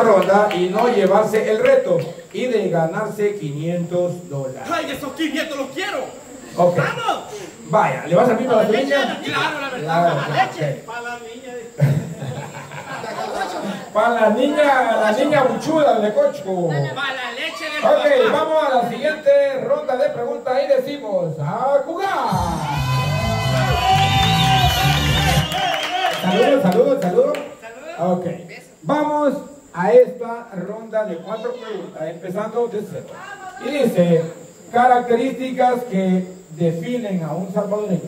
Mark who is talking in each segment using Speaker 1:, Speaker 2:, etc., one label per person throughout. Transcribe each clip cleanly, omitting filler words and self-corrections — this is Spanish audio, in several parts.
Speaker 1: ronda y no llevarse el reto y de ganarse $500.
Speaker 2: ¡Ay, esos 500 los quiero!
Speaker 1: Ok.
Speaker 2: ¡Vamos!
Speaker 1: Vaya, ¿le vas a pedir para la niña?
Speaker 2: Claro, la verdad,
Speaker 1: Claro,
Speaker 2: para la leche.
Speaker 1: ok.
Speaker 2: Para la niña.
Speaker 1: Para la niña buchuda de Cocho.
Speaker 2: Para la leche de
Speaker 1: Ok, vamos a la siguiente ronda de preguntas y decimos ¡a jugar! Saludos. Ok, vamos a esta ronda de 4 preguntas, empezando de cero. Y dice, características que definen a un salvadoreño.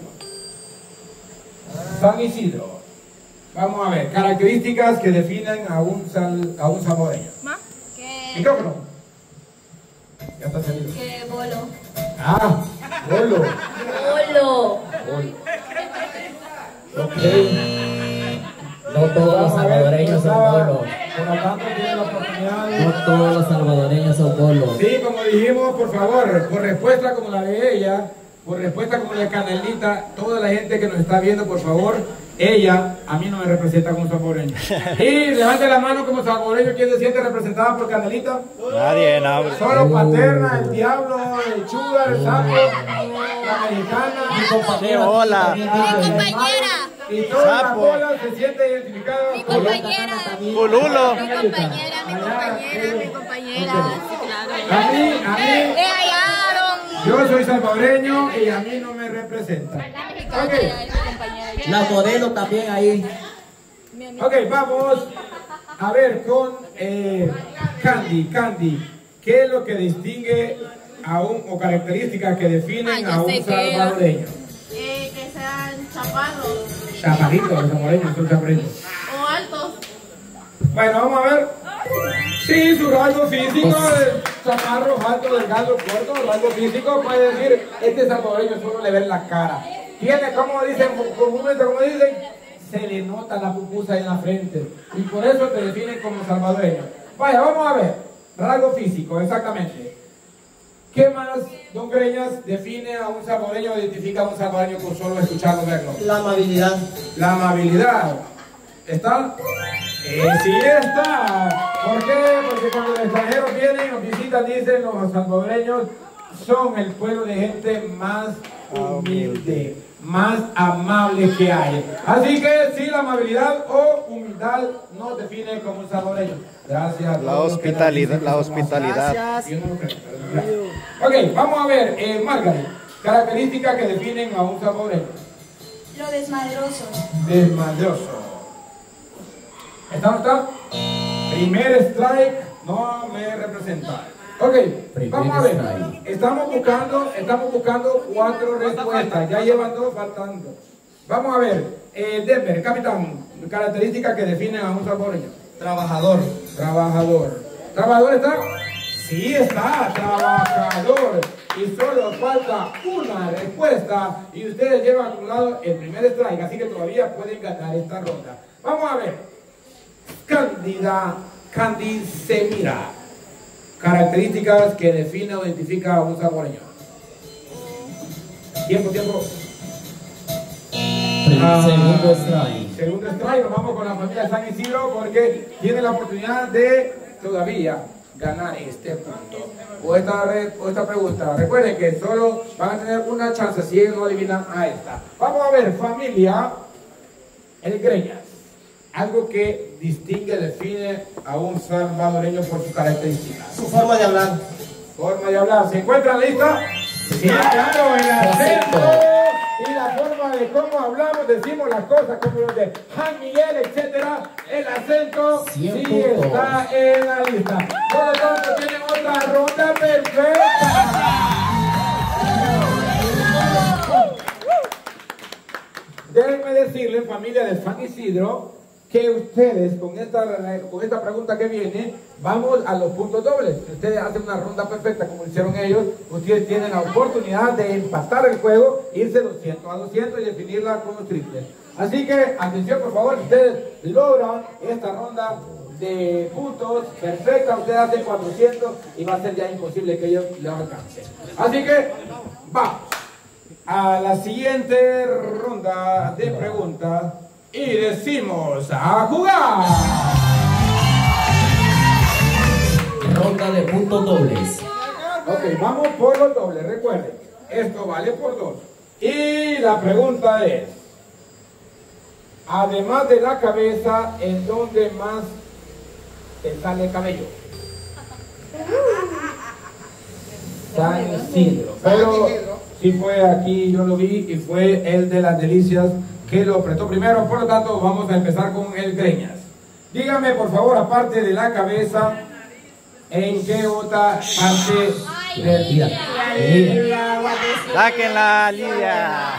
Speaker 1: San Isidro. Vamos a ver, características que definen a un salvadoreño. Micrófono. Ya está salido.
Speaker 3: Que bolo.
Speaker 1: Ah, bolo.
Speaker 3: Bolo.
Speaker 1: Ok.
Speaker 4: No todos los salvadoreños son bolos.
Speaker 1: Por lo tanto, tiene la oportunidad de...
Speaker 4: No todos los salvadoreños son bolos.
Speaker 1: Sí, como dijimos, por favor, por respuesta como la de ella, por respuesta como la de Canelita, toda la gente que nos está viendo, por favor, ella a mí no me representa como salvadoreño. Y levante la mano como salvadoreño, ¿quién se siente representada por Canelita?
Speaker 5: Nadie, no.
Speaker 1: Solo Paterna, el Diablo, el Chuga, el Sapo, la Mexicana, mi compañera.
Speaker 5: Sí, hola.
Speaker 3: Mi compañera.
Speaker 1: Y toda la
Speaker 5: Sapo.
Speaker 1: bola se siente identificada.
Speaker 3: Mi compañera.
Speaker 5: Pululo.
Speaker 3: Mi compañera. Sí, claro.
Speaker 1: A mí,
Speaker 3: ¡Le hallaron!
Speaker 1: yo soy salvadoreño y a mí no me representa. Ok,
Speaker 4: La modelo también ahí.
Speaker 1: ok, vamos a ver con Candy, ¿qué es lo que distingue a o características que definen a un salvadoreño?
Speaker 6: Que sean chaparros
Speaker 1: Chaparritos, los salvadoreños son chaparritos.
Speaker 6: o altos.
Speaker 1: Bueno, vamos a ver. Sí, su rasgo físico, chaparro, alto, delgado, corto, rasgo físico, puede decir, este salvadoreño solo le ven la cara. Tiene, como dicen, comúnmente, como dicen, se le nota la pupusa en la frente. Y por eso te definen como salvadoreño. Vaya, vamos a ver. Rasgo físico, exactamente. ¿Qué más, don Greñas, define a un salvadoreño o identifica a un salvadoreño por solo escucharlo, verlo?
Speaker 4: La amabilidad.
Speaker 1: La amabilidad. ¿Está? Sí está. ¿Por qué? Porque cuando los extranjeros vienen, nos visitan, dicen los salvadoreños, son el pueblo de gente más humilde, más amable que hay. Así que sí, la amabilidad o humildad nos define como un salvadoreño. Gracias.
Speaker 5: La hospitalidad, la hospitalidad.
Speaker 1: Gracias. Ok, vamos a ver, Margaret, características que definen a un salvadoreño.
Speaker 3: Lo desmadroso.
Speaker 1: Desmadroso. ¿Está? Primer strike no me representa. Ok, vamos a ver. Estamos buscando 4 respuestas. Ya llevan 2, faltan 2. Vamos a ver. Denver, capitán, características que definen a un salvadoreño.
Speaker 4: Trabajador.
Speaker 1: Trabajador. ¿Trabajador está? Sí está, trabajador. Y solo falta una respuesta. Y ustedes llevan acumulado el primer strike. Así que todavía pueden ganar esta ronda. Vamos a ver. Candy Semira. Características que define o identifica a un salvadoreño. Tiempo.
Speaker 4: Segundo strike.
Speaker 1: Segundo strike, nos vamos con la familia de San Isidro porque tiene la oportunidad de todavía ganar este punto. O esta pregunta. Recuerden que solo van a tener una chance si ellos no adivinan a esta. Vamos a ver, familia El Greñas. Algo que distingue, define a un salvadoreño por sus características.
Speaker 4: Su forma de hablar.
Speaker 1: Forma de hablar. ¿Se encuentran listas? Sí, claro, el acento y la forma de cómo hablamos, decimos las cosas como los de Juan Miguel, etcétera. El acento sí está en la lista. Por lo tanto, tienen otra ronda perfecta. Déjenme decirles, familia de San Isidro, que ustedes con esta pregunta que viene, vamos a los puntos dobles. Si ustedes hacen una ronda perfecta como hicieron ellos, ustedes tienen la oportunidad de empatar el juego, irse 200-200 y definirla con los triples. Así que, atención por favor, si ustedes logran esta ronda de puntos perfecta, ustedes hacen 400 y va a ser ya imposible que ellos lo alcancen. Así que, vamos a la siguiente ronda de preguntas. Y decimos a jugar.
Speaker 4: puntos dobles.
Speaker 1: Ok, vamos por los dobles, recuerden, esto vale por 2. Y la pregunta es, además de la cabeza, ¿en dónde más te sale cabello? San Isidro. Pero sí fue aquí, yo lo vi, y fue el de las delicias que lo apretó primero. Por lo tanto, vamos a empezar con el greñas. Dígame, por favor, aparte de la cabeza, ¿en qué otra parte del día?
Speaker 5: Sáquenla, Lidia.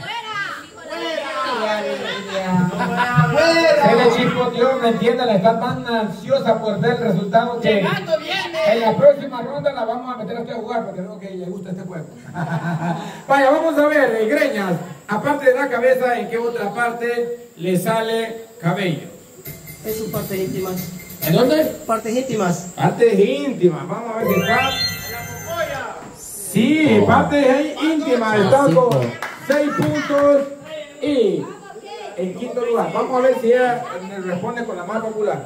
Speaker 1: Se le chispoteó, ¿me entienden? Está tan ansiosa por ver el resultado que en la próxima ronda la vamos a meter aquí a jugar porque creo que le gusta este juego. Vaya, vamos a ver, greñas, aparte de la cabeza, ¿en qué otra parte le sale cabello?
Speaker 7: En sus partes íntimas.
Speaker 1: ¿En dónde?
Speaker 7: Partes íntimas.
Speaker 1: Partes íntimas, vamos a ver si está. Sí, partes íntimas, está con 6 puntos. Y en quinto lugar, vamos a ver si ella me responde con la más popular.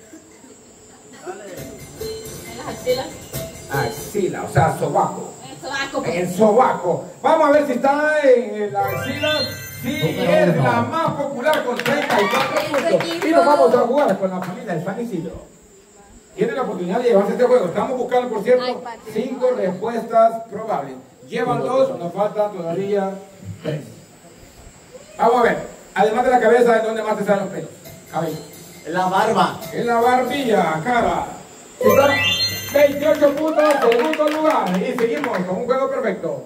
Speaker 6: En las axilas.
Speaker 1: Axila, o sea, sobaco.
Speaker 6: En el sobaco.
Speaker 1: En el sobaco. Vamos a ver si está en la axila. Sí, es la más popular con 34 puntos. Y nos vamos a jugar con la familia de San Isidro. Tienen la oportunidad de llevarse este juego. Estamos buscando, por cierto, 5 respuestas probables. Llevan 2, nos faltan todavía 3. Vamos a ver, además de la cabeza, ¿en dónde más te salen los pelos? Cabello.
Speaker 7: En la barba.
Speaker 1: En la barbilla, cara. Están 28 puntos, segundo lugar. Y seguimos con un juego perfecto.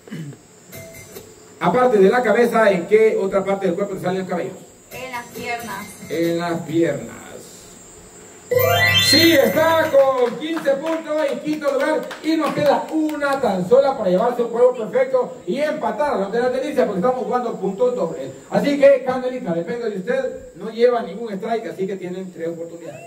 Speaker 1: Aparte de la cabeza, ¿en qué otra parte del cuerpo te salen los cabellos?
Speaker 3: En las piernas.
Speaker 1: En las piernas. Sí, está con 15 puntos en quinto lugar y nos queda una tan sola para llevarse un juego perfecto y empatar a los de la delicias porque estamos jugando puntos dobles. Así que, Candelita, depende de usted, no lleva ningún strike, así que tienen 3 oportunidades.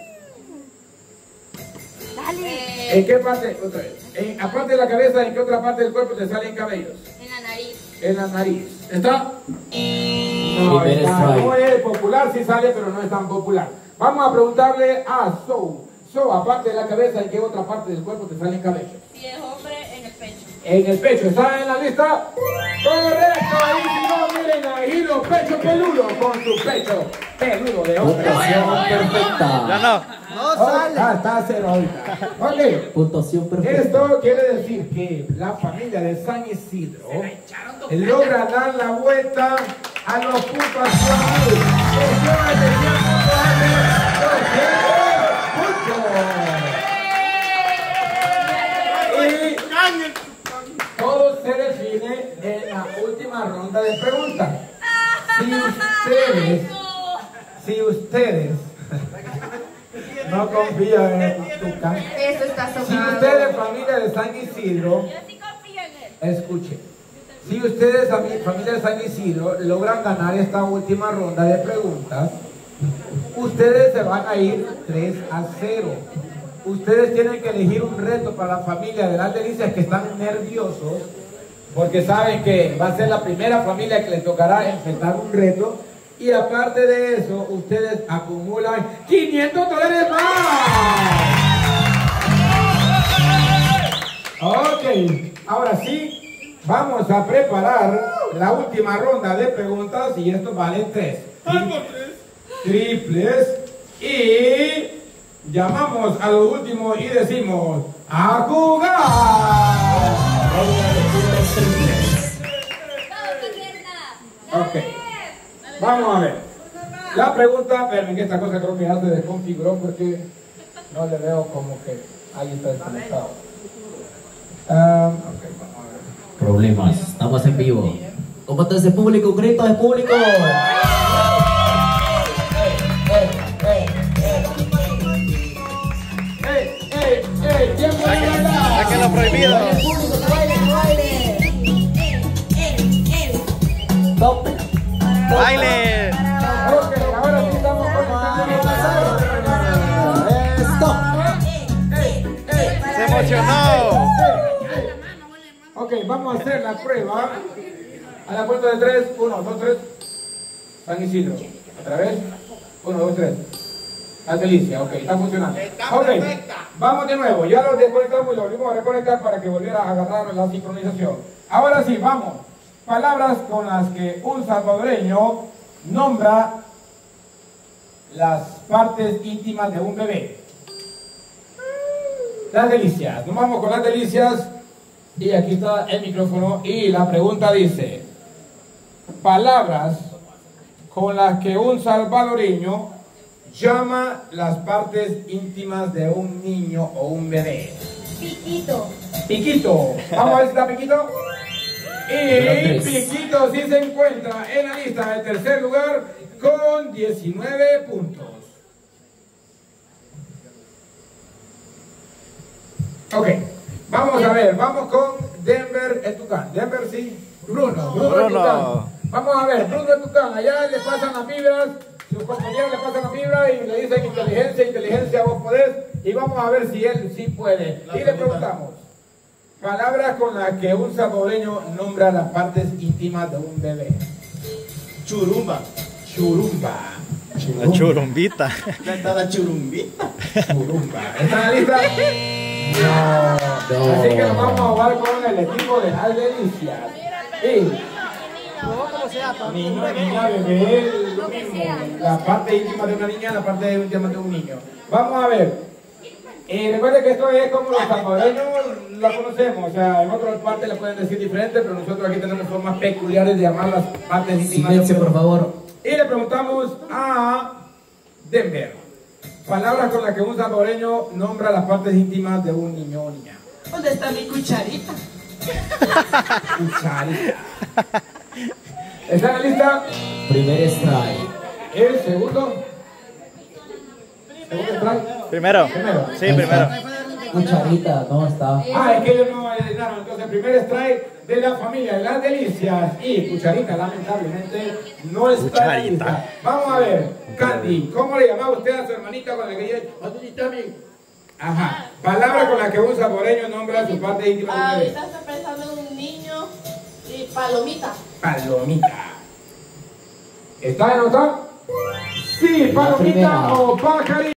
Speaker 3: Dale.
Speaker 1: ¿En qué parte? Otra vez. Aparte de la cabeza, ¿en qué otra parte del cuerpo te salen cabellos?
Speaker 3: En la nariz.
Speaker 1: En la nariz. ¿Está? No,
Speaker 4: Primer
Speaker 1: está,
Speaker 4: strike.
Speaker 1: no es popular, sí sale, pero no es tan popular. Vamos a preguntarle a So, aparte de la cabeza, ¿en qué otra parte del cuerpo te salen cabellos?
Speaker 6: Si es hombre, en el pecho.
Speaker 1: En el pecho, ¿está en la lista? ¡Correcto! Ahí si no, miren, ahí los pechos peludos con su pecho peludo de hombre.
Speaker 4: Puntuación perfecta.
Speaker 5: Ya no.
Speaker 1: Está a 0 ahorita. Ok.
Speaker 4: Puntuación perfecta.
Speaker 1: Esto quiere decir que la familia de San Isidro logra dar la vuelta a los puntuaciones. Y todo se define en la última ronda de preguntas. Si ustedes no confían en tu canto.
Speaker 3: Eso está
Speaker 1: Si
Speaker 3: sonando.
Speaker 1: ustedes, familia de San Isidro,
Speaker 6: Yo sí confío en él.
Speaker 1: escuchen. Si ustedes, familia de San Isidro, logran ganar esta última ronda de preguntas, ustedes se van a ir 3-0. Ustedes tienen que elegir un reto para la familia de las delicias que están nerviosos, porque saben que va a ser la primera familia que les tocará enfrentar un reto. Y aparte de eso, ustedes acumulan $500 más. Ok, ahora sí, vamos a preparar la última ronda de preguntas y esto vale 3. Triples. Y llamamos a lo último y decimos ¡a jugar! Ok. Vamos a ver. La pregunta, esperen que esta cosa creo que ya se desconfiguró porque no le veo como que ahí está desconectado. Ok, vamos a ver.
Speaker 4: Problemas. Estamos en vivo. ¿Cómo está ese público? Gritos de público.
Speaker 1: ¡Tiempo de bailar!
Speaker 5: Saquen lo prohibido.
Speaker 4: Stop.
Speaker 5: Baile.
Speaker 1: Ok, ahora sí estamos
Speaker 4: Stop.
Speaker 5: Se emocionó.
Speaker 1: Ok, vamos a hacer la prueba. A la cuenta de 3, 1, 2, 3. San Isidro. Otra vez. 1, 2, 3. La delicia, ok, está funcionando. Ok, Vamos de nuevo, ya lo desconectamos y lo volvimos a reconectar para que volviera a agarrar la sincronización. Ahora sí, vamos. Palabras con las que un salvadoreño nombra las partes íntimas de un bebé. Las delicias. Nos vamos con las delicias. Y aquí está el micrófono. Y la pregunta dice: palabras con las que un salvadoreño llama las partes íntimas de un niño o un bebé.
Speaker 3: Piquito.
Speaker 1: Piquito. Vamos a ver si está Piquito. Y Piquito sí se encuentra en la lista del tercer lugar con 19 puntos. Ok, vamos a ver, vamos con Denver Etucán. Denver sí, Bruno Etucán. Vamos a ver, Bruno Etucán, allá le pasan las fibras, sus compañeros le pasan las fibras y le dicen inteligencia, vos podés. Y vamos a ver si él sí puede. Y le preguntamos, palabras con las que un salvadoreño nombra las partes íntimas de un bebé.
Speaker 7: Churumba.
Speaker 1: Churumba.
Speaker 5: La churumbita.
Speaker 7: Está la churumbita.
Speaker 1: Churumba. ¿Está en la lista? No. Así que nos vamos a jugar con el equipo de las delicias. Niño, niña, bebé, lo mismo. La parte íntima de una niña, la parte íntima de un niño. Vamos a ver. Recuerden que esto es como los salvadoreños la conocemos. O sea, en otras partes le pueden decir diferente, pero nosotros aquí tenemos formas peculiares de llamar las partes íntimas.
Speaker 4: Silencio, por favor.
Speaker 1: Y le preguntamos a Denver. Palabras con las que un salvadoreño nombra las partes íntimas de un niño o niña.
Speaker 7: ¿Dónde está mi cucharita?
Speaker 1: Cucharita. ¿Está en la lista?
Speaker 4: Primer strike.
Speaker 1: El segundo. ¿Segundo strike?
Speaker 5: Primero. Sí, primero.
Speaker 4: Cucharita, no está.
Speaker 1: Es que ellos no llenaron. Entonces, primer strike de la familia de las delicias. Y Cucharita, lamentablemente, no está en la lista. Vamos a ver, Candy, ¿cómo le llamaba usted a su hermanita con la que ella? Ajá. Palabra con la que un salvadoreño nombra su parte íntima de un bebé.
Speaker 6: Ahorita estoy pensando en un niño y palomita.
Speaker 1: Palomita. ¿Está anotado? Sí, palomita o pajarito.